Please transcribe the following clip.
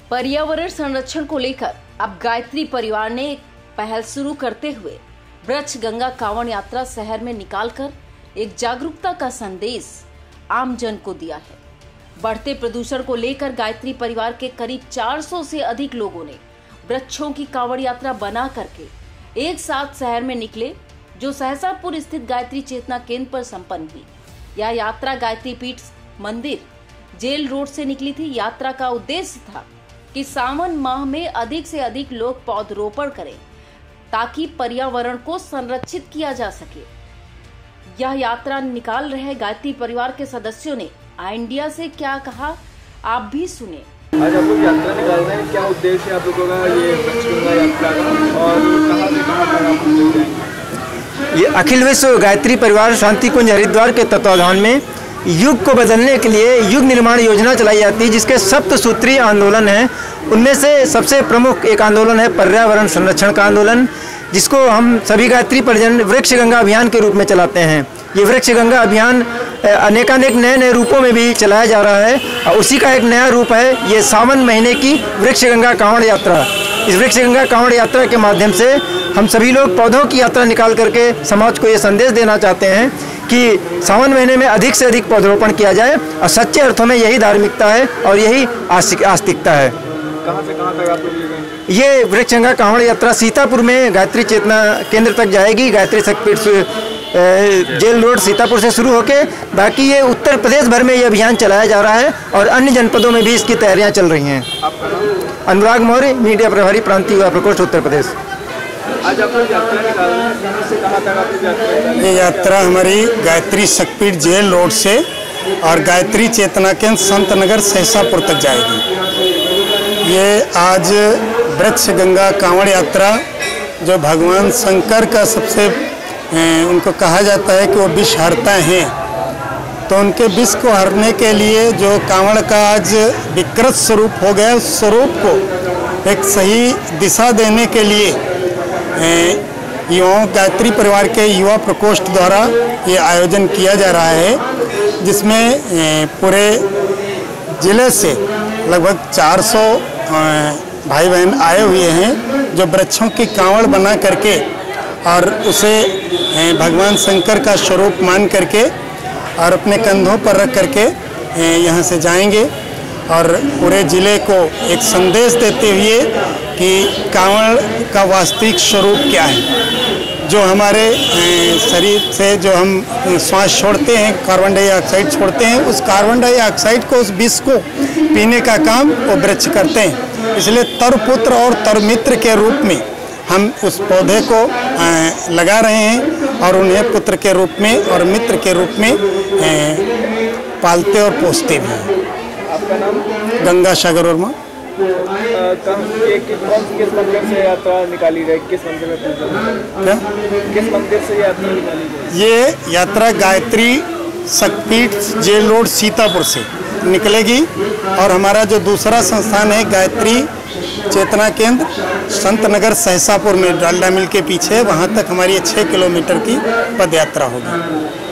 पर्यावरण संरक्षण को लेकर अब गायत्री परिवार ने एक पहल शुरू करते हुए वृक्ष गंगा कांवड़ यात्रा शहर में निकालकर एक जागरूकता का संदेश आम जन को दिया है। बढ़ते प्रदूषण को लेकर गायत्री परिवार के करीब 400 से अधिक लोगों ने वृक्षों की कांवड़ यात्रा बना करके एक साथ शहर में निकले, जो सहसापुर स्थित गायत्री चेतना केंद्र पर संपन्न हुई। यह यात्रा गायत्री पीठ मंदिर जेल रोड से निकली थी। यात्रा का उद्देश्य था कि सावन माह में अधिक से अधिक लोग पौधरोपण करें ताकि पर्यावरण को संरक्षित किया जा सके। यह यात्रा निकाल रहे गायत्री परिवार के सदस्यों ने इंडिया से क्या कहा, आप भी सुने। आज आप लोग यात्रा निकाल रहे हैं, क्या उद्देश्य है आप लोगों का ये वृक्ष गंगा यात्रा का, और कहाँ से कहाँ तक आप लोग जाएंगे? ये अखिल विश्व गायत्री परिवार शांति कुंज हरिद्वार के तत्वाधान में युग को बदलने के लिए युग निर्माण योजना चलाई जाती है, जिसके सप्तसूत्रीय आंदोलन है। उनमें से सबसे प्रमुख एक आंदोलन है पर्यावरण संरक्षण का आंदोलन, जिसको हम सभी गायत्री परिजन वृक्ष गंगा अभियान के रूप में चलाते हैं। ये वृक्ष गंगा अभियान अनेकानेक नए रूपों में भी चलाया जा रहा है, और उसी का एक नया रूप है ये सावन महीने की वृक्ष गंगा कांवड़ यात्रा। इस वृक्ष गंगा कांवड़ यात्रा के माध्यम से हम सभी लोग पौधों की यात्रा निकाल करके समाज को ये संदेश देना चाहते हैं कि सावन महीने में अधिक से अधिक पौधरोपण किया जाए, और सच्चे अर्थों में यही धार्मिकता है और यही आस्तिकता है। कहाँ से कहाँ तक आप लोग ले गए? ये वृक्ष गंगा कांवड़ यात्रा सीतापुर में गायत्री चेतना केंद्र तक जाएगी। गायत्री शक्तिपीठ जेल रोड सीतापुर से शुरू होके बाकी ये उत्तर प्रदेश भर में ये अभियान चलाया जा रहा है, और अन्य जनपदों में भी इसकी तैयारियां चल रही हैं। आपका नाम? अनुराग मौर्य, मीडिया प्रभारी, प्रांतीय युवा प्रकोष्ठ, उत्तर प्रदेश। आज आप लोग यात्रा निकाल रहे हैं, कहाँ से कहाँ तक आप लोग यात्रा निकाल रहे हैं? ये यात्रा हमारी गायत्री शक्तिपीठ जेल रोड से और गायत्री चेतना केंद्र संत नगर सहसापुर तक जाएगी। ये आज वृक्ष गंगा कांवड़ यात्रा जो भगवान शंकर का सबसे उनको कहा जाता है कि वो विष हरता हैं, तो उनके विष को हरने के लिए जो कांवड़ का आज विकृत स्वरूप हो गया, उस स्वरूप को एक सही दिशा देने के लिए युवाओं गायत्री परिवार के युवा प्रकोष्ठ द्वारा ये आयोजन किया जा रहा है, जिसमें पूरे जिले से लगभग 400 भाई बहन आए हुए हैं, जो वृक्षों की कांवड़ बना करके और उसे भगवान शंकर का स्वरूप मान करके और अपने कंधों पर रख करके यहाँ से जाएंगे, और पूरे ज़िले को एक संदेश देते हुए कि कांवड़ का वास्तविक स्वरूप क्या है। जो हमारे शरीर से जो हम श्वास छोड़ते हैं, कार्बन डाइऑक्साइड छोड़ते हैं, उस कार्बन डाइऑक्साइड को, उस विष को पीने का काम वो वृक्ष करते हैं। इसलिए तरपुत्र और तरमित्र के रूप में हम उस पौधे को लगा रहे हैं, और उन्हें पुत्र के रूप में और मित्र के रूप में पालते और पोसते भी हैं। आपका नाम? गंगा सागर वर्मा। किस मंदिर से यात्रा निकाली गई? किस मंदिर में पूजा? किस मंदिर से यात्रा निकाली गई? ये यात्रा गायत्री शक्तिपीठ जेल रोड सीतापुर से निकलेगी, और हमारा जो दूसरा संस्थान है गायत्री चेतना केंद्र संत नगर सहसापुर में डालडा मिल के पीछे, वहाँ तक हमारी 6 किलोमीटर की पद यात्रा होगी।